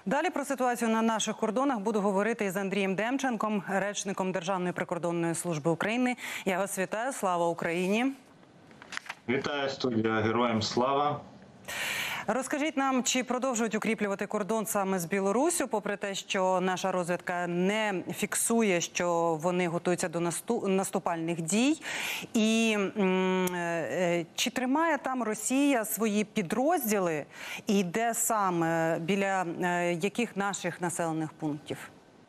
Далі про ситуацію на наших кордонах буду говорити із Андрієм Демченком, речником Державної прикордонної служби України. Я вас вітаю. Слава Україні! Вітаю, студія. Героям слава! Розкажіть нам, чи продовжують укріплювати кордон саме з Білоруссю, попри те, що наша розвідка не фіксує, що вони готуються до наступальних дій? І чи тримає там Росія свої підрозділи? І де саме, біля яких наших населених пунктів?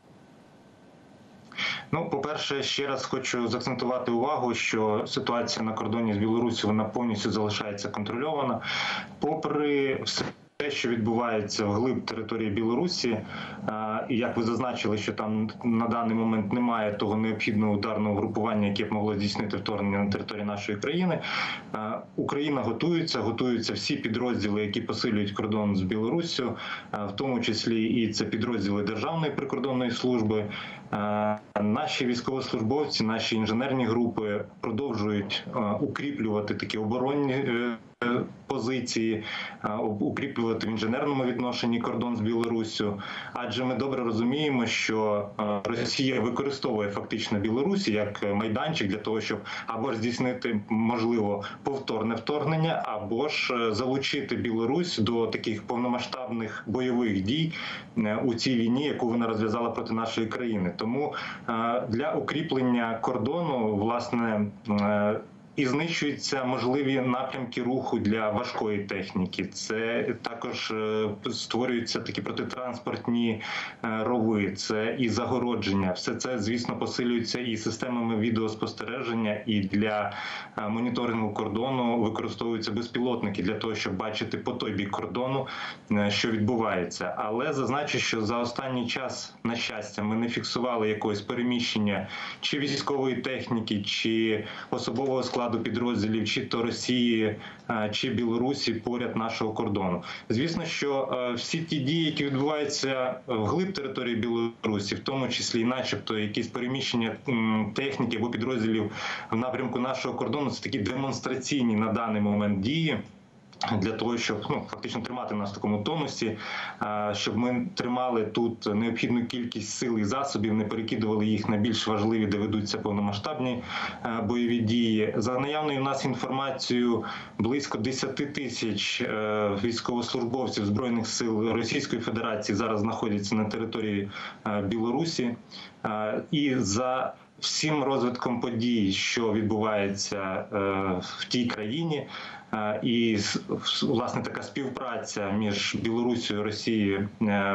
Ну, по-перше, ще раз хочу заакцентувати увагу, що ситуація на кордоні з Білоруссю, вона повністю залишається контрольована. Попри все те, що відбувається вглиб території Білорусі, і як ви зазначили, що там на даний момент немає того необхідного ударного групування, яке б могло здійснити вторгнення на території нашої країни, Україна готуються всі підрозділи, які посилюють кордон з Білоруссю, в тому числі і це підрозділи Державної прикордонної служби. Наші військовослужбовці, наші інженерні групи продовжують укріплювати такі оборонні позиції, укріплювати в інженерному відношенні кордон з Білоруссю. Адже ми добре розуміємо, що Росія використовує фактично Білорусь як майданчик для того, щоб або ж здійснити, можливо, повторне вторгнення, або ж залучити Білорусь до таких повномасштабних бойових дій у цій війні, яку вона розв'язала проти нашої країни. Тому для укріплення кордону, власне, і знищуються можливі напрямки руху для важкої техніки. Це також створюються такі протитранспортні рови, це і загородження. Все це, звісно, посилюється і системами відеоспостереження, і для моніторингу кордону використовуються безпілотники для того, щоб бачити по той бік кордону, що відбувається. Але зазначу, що за останній час, на щастя, ми не фіксували якогось переміщення чи військової техніки, чи особового складу підрозділів, чи то Росії, чи Білорусі поряд нашого кордону. Звісно, що всі ті дії, які відбуваються вглиб території Білорусі, в тому числі і начебто якісь переміщення техніки або підрозділів в напрямку нашого кордону, це такі демонстраційні на даний момент дії, для того, щоб фактично тримати нас в такому тонусі, щоб ми тримали тут необхідну кількість сил і засобів, не перекидували їх на більш важливі, де ведуться повномасштабні бойові дії. За наявною у нас інформацією, близько 10 тисяч військовослужбовців Збройних сил Російської Федерації зараз знаходяться на території Білорусі. І за всім розвитком подій, що відбувається в тій країні, і, власне, така співпраця між Білоруссю і Росією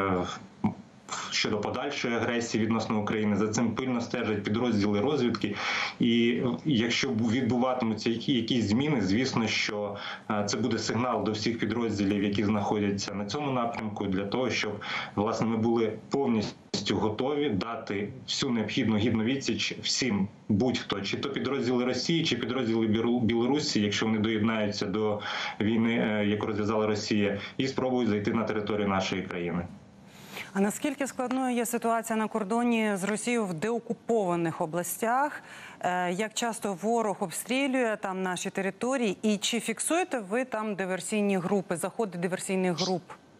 щодо подальшої агресії відносно України, за цим пильно стежать підрозділи розвідки. І якщо відбуватимуться якісь зміни, звісно, що це буде сигнал до всіх підрозділів, які знаходяться на цьому напрямку, для того, щоб, власне, ми були повністю готові дати всю необхідну гідну відсіч всім, будь-хто, чи то підрозділи Росії, чи підрозділи Білорусі, якщо вони доєднаються до війни, яку розв'язала Росія, і спробують зайти на територію нашої країни. А наскільки складною є ситуація на кордоні з Росією в деокупованих областях? Як часто ворог обстрілює там наші території? І чи фіксуєте ви там диверсійні групи, заходи диверсійних груп?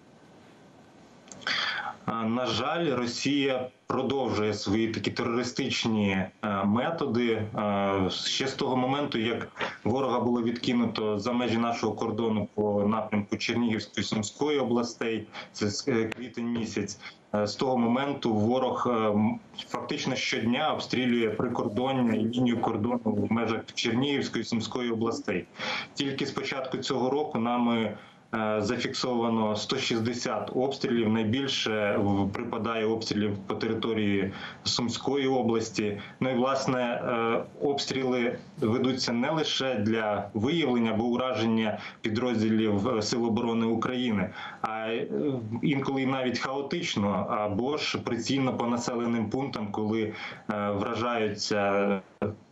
На жаль, Росія продовжує свої такі терористичні методи. Ще з того моменту, як ворога було відкинуто за межі нашого кордону по напрямку Чернігівської, Сумської областей, це квітень місяць, з того моменту ворог фактично щодня обстрілює прикордоння і лінію кордону в межах Чернігівської, Сумської областей. Тільки з початку цього року нами зафіксовано 160 обстрілів. Найбільше припадає обстрілів по території Сумської області. Ну і, власне, обстріли ведуться не лише для виявлення або ураження підрозділів Сил оборони України, а інколи навіть хаотично, або ж прицільно по населеним пунктам, коли вражаються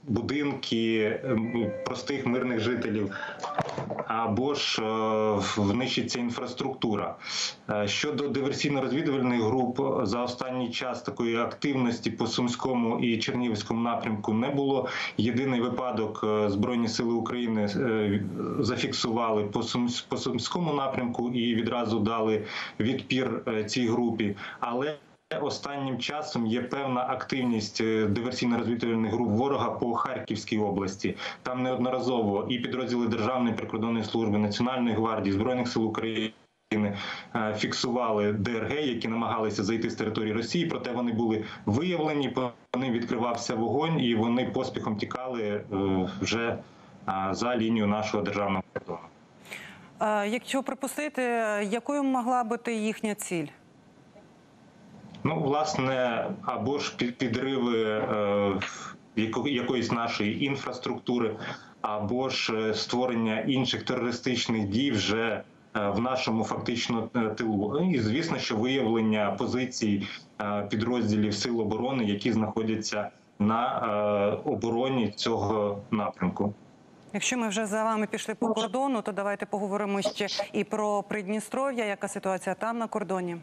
будинки простих мирних жителів, або ж нищиться інфраструктура. Щодо диверсійно-розвідувальних груп, за останній час такої активності по Сумському і Чернігівському напрямку не було. Єдиний випадок Збройні сили України зафіксували по Сумському напрямку і відразу дали відпір цій групі. Але останнім часом є певна активність диверсійно-розвідувальних груп ворога по Харківській області. Там неодноразово і підрозділи Державної прикордонної служби, Національної гвардії, Збройних сил України фіксували ДРГ, які намагалися зайти з території Росії, проте вони були виявлені, по ним відкривався вогонь і вони поспіхом тікали вже за лінію нашого державного кордону. Якщо припустити, якою могла бути їхня ціль? Ну, власне, або ж підриви якоїсь нашої інфраструктури, або ж створення інших терористичних дій вже в нашому фактично тилу. І, звісно, що виявлення позицій підрозділів Сил оборони, які знаходяться на обороні цього напрямку. Якщо ми вже за вами пішли по кордону, то давайте поговоримо ще і про Придністров'я. Яка ситуація там на кордоні?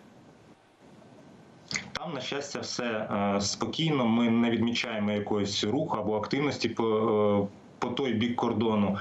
Там, на щастя, все спокійно. Ми не відмічаємо якогось руху або активності по той бік кордону.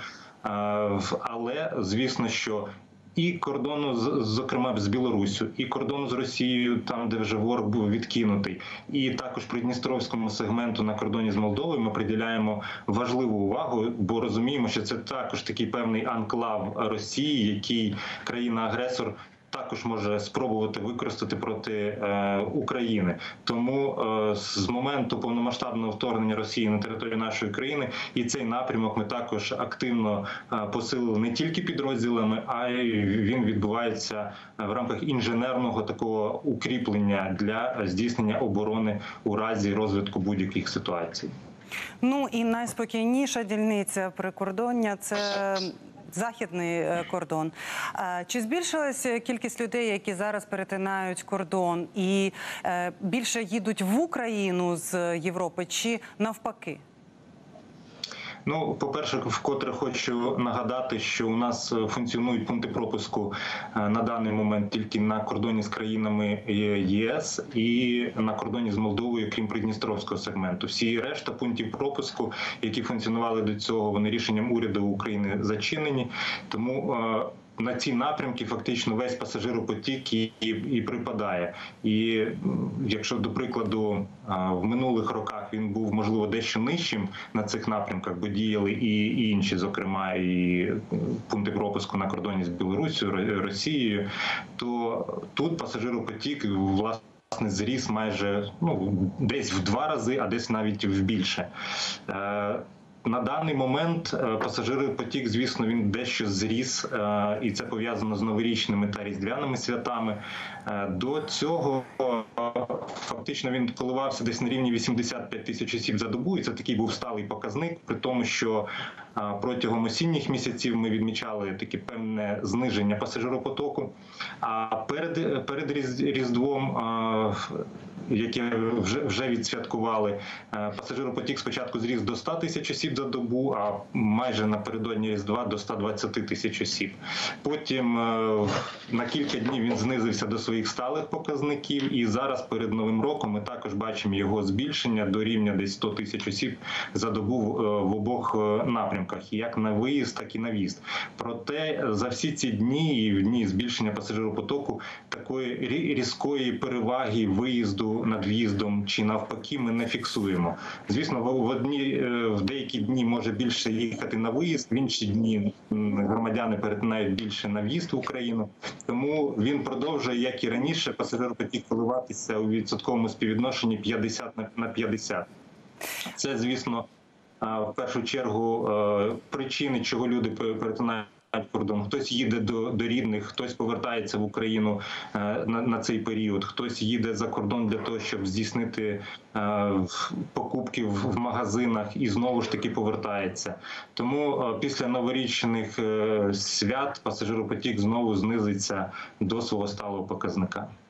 Але, звісно, що і кордону, зокрема, з Білоруссю, і кордону з Росією, там, де вже ворог був відкинутий, і також Придністровському сегменту на кордоні з Молдовою ми приділяємо важливу увагу, бо розуміємо, що це також такий певний анклав Росії, який країна-агресор також може спробувати використати проти України. Тому з моменту повномасштабного вторгнення Росії на територію нашої країни і цей напрямок ми також активно посилили не тільки підрозділами, а й він відбувається в рамках інженерного такого укріплення для здійснення оборони у разі розвитку будь-яких ситуацій. Ну і найспокійніша дільниця прикордоння – це західний кордон. Чи збільшилася кількість людей, які зараз перетинають кордон і більше їдуть в Україну з Європи, чи навпаки? Ну, по-перше, вкотре хочу нагадати, що у нас функціонують пункти пропуску на даний момент тільки на кордоні з країнами ЄС і на кордоні з Молдовою, крім Придністровського сегменту. Всі решта пунктів пропуску, які функціонували до цього, вони рішенням уряду України зачинені. Тому на ці напрямки фактично весь пасажиропотік і припадає. І якщо, до прикладу, в минулих роках він був, можливо, дещо нижчим на цих напрямках, бо діяли і інші, зокрема, і пункти пропуску на кордоні з Білоруссю, Росією, то тут пасажиропотік, власне, зріс майже десь в 2 рази, а десь навіть в більше. На даний момент пасажиропотік, звісно, він дещо зріс, і це пов'язано з новорічними та різдвяними святами. До цього фактично він коливався десь на рівні 85 тисяч осіб за добу, і це такий був сталий показник, при тому, що протягом осінніх місяців ми відмічали таке певне зниження пасажиропотоку. А перед Різдвом, яке вже відсвяткували, пасажиропотік спочатку зріс до 100 тисяч осіб за добу, а майже напередодні Різдва до 120 тисяч осіб. Потім на кілька днів він знизився до своїх сталих показників, і зараз перед Новим роком ми також бачимо його збільшення до рівня десь 100 тисяч осіб за добу в обох напрямках, як на виїзд, так і на в'їзд. Проте за всі ці дні і в дні збільшення пасажиропотоку такої різкої переваги виїзду над в'їздом чи навпаки ми не фіксуємо. Звісно, в деякі дні може більше їхати на виїзд, в інші дні громадяни перетинають більше на в'їзд в Україну. Тому він продовжує, як і раніше, пасажиропотік коливатися у відсотковому співвідношенні 50 на 50. Це, звісно, в першу чергу причини, чого люди перетинають кордон. Хтось їде до рідних, хтось повертається в Україну на цей період, хтось їде за кордон для того, щоб здійснити покупки в магазинах і знову ж таки повертається. Тому після новорічних свят пасажиропотік знову знизиться до свого сталого показника.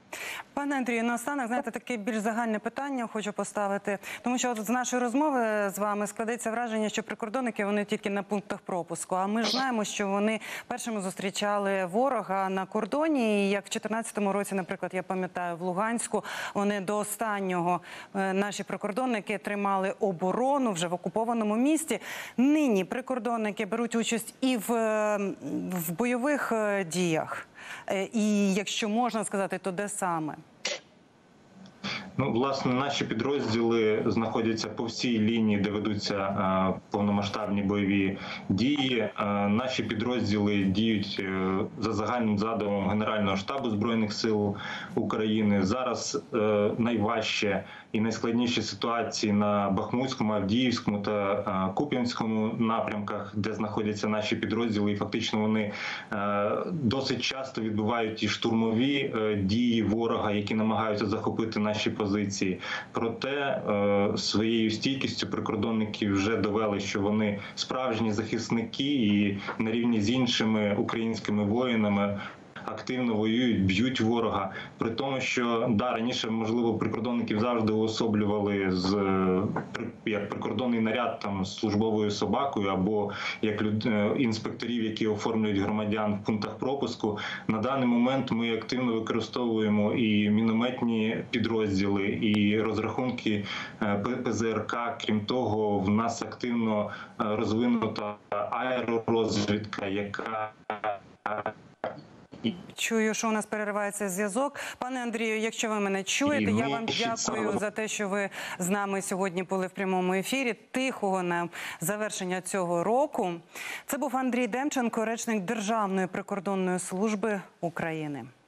Пане Андрію, наостанок, знаєте, таке більш загальне питання хочу поставити. Тому що от з нашої розмови з вами складеться враження, що прикордонники, вони тільки на пунктах пропуску. А ми ж знаємо, що вони першими зустрічали ворога на кордоні. І як в 2014 році, наприклад, я пам'ятаю, в Луганську, вони до останнього, наші прикордонники, тримали оборону вже в окупованому місті. Нині прикордонники беруть участь і в бойових діях. І якщо можна сказати, то де саме? Ну, власне, наші підрозділи знаходяться по всій лінії, де ведуться повномасштабні бойові дії. Наші підрозділи діють за загальним задумом Генерального штабу Збройних сил України. Зараз найважче і найскладніші ситуації на Бахмутському, Авдіївському та Куп'янському напрямках, де знаходяться наші підрозділи. І фактично вони досить часто відбувають і штурмові дії ворога, які намагаються захопити наші позиції. Проте своєю стійкістю прикордонники вже довели, що вони справжні захисники і на рівні з іншими українськими воїнами активно воюють, б'ють ворога. При тому, що раніше, можливо, прикордонників завжди уособлювали як прикордонний наряд там з службовою собакою або як інспекторів, які оформлюють громадян в пунктах пропуску. На даний момент ми активно використовуємо і мінометні підрозділи, і розрахунки ПЗРК. Крім того, в нас активно розвинута аеророзвідка, яка... Чую, що у нас переривається зв'язок. Пане Андрію, якщо ви мене чуєте, я вам дякую за те, що ви з нами сьогодні були в прямому ефірі. Тихого нам завершення цього року. Це був Андрій Демченко, речник Державної прикордонної служби України.